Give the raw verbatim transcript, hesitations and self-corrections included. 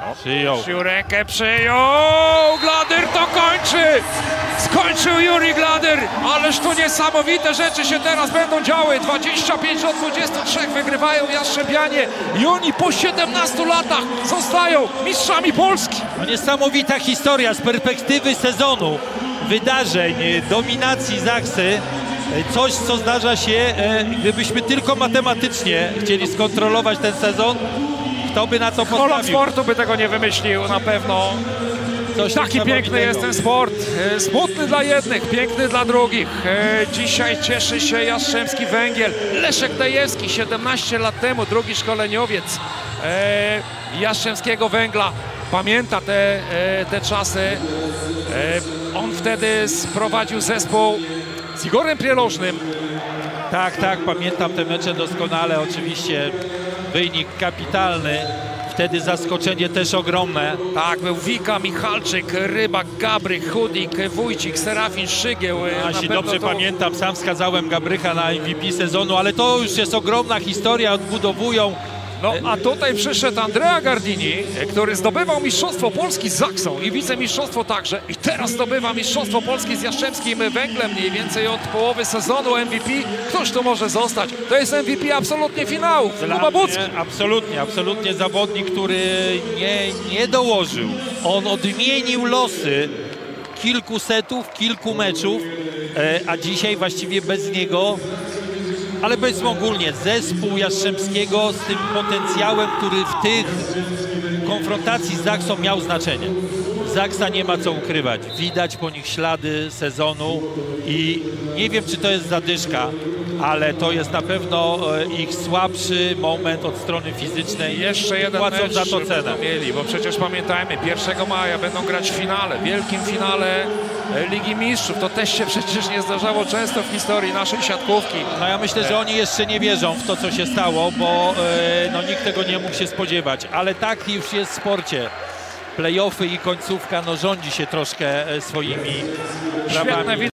Przyjął. Przyjął rękę, przyjął! Gladyr to kończy! Skończył Juri Gladyr! Ależ to niesamowite rzeczy się teraz będą działy. dwadzieścia pięć do dwudziestu trzech wygrywają Jastrzębianie i oni po siedemnastu latach zostają mistrzami Polski. No niesamowita historia z perspektywy sezonu, wydarzeń, dominacji Zaksy. Coś, co zdarza się, gdybyśmy tylko matematycznie chcieli skontrolować ten sezon. Kto by na to postawił? Holland Sportu by tego nie wymyślił na pewno. Coś Taki piękny jest ten sport. Smutny dla jednych, piękny dla drugich. Dzisiaj cieszy się Jastrzębski Węgiel. Leszek Dejewski, siedemnaście lat temu, drugi szkoleniowiec Jastrzębskiego Węgla. Pamięta te, te czasy. On wtedy sprowadził zespół z Igorem Prielożnym. Tak, tak, pamiętam te mecze doskonale. Oczywiście wynik kapitalny. Wtedy zaskoczenie też ogromne. Tak, był Wika, Michalczyk, Rybak, Gabrych, Chudik, Wójcik, Serafin, Szygieł. A, jeśli dobrze to... pamiętam, sam wskazałem Gabrycha na M V P sezonu, ale to już jest ogromna historia, odbudowują. No a tutaj przyszedł Andrea Gardini, który zdobywał Mistrzostwo Polski z Zaksą i wicemistrzostwo także. I teraz zdobywa Mistrzostwo Polski z Jastrzębskim Węglem mniej więcej od połowy sezonu M V P. Ktoś tu może zostać. To jest M V P absolutnie finału. Kuba Bucki. Absolutnie, absolutnie zawodnik, który nie, nie dołożył. On odmienił losy kilku setów, kilku meczów, a dzisiaj właściwie bez niego. Ale powiedzmy ogólnie, zespół Jastrzębskiego z tym potencjałem, który w tych konfrontacji z Zaksą miał znaczenie. Zaksa nie ma co ukrywać. Widać po nich ślady sezonu i nie wiem, czy to jest zadyszka, ale to jest na pewno ich słabszy moment od strony fizycznej. Jeszcze jeden Płacą mecz za to cenę. Mieli, bo przecież pamiętajmy, pierwszego maja będą grać w finale, wielkim finale Ligi Mistrzów. To też się przecież nie zdarzało często w historii naszej siatkówki. No ja myślę, że oni jeszcze nie wierzą w to, co się stało, bo e, no, nikt tego nie mógł się spodziewać. Ale tak już jest w sporcie. Play-offy i końcówka no, rządzi się troszkę swoimi prawami.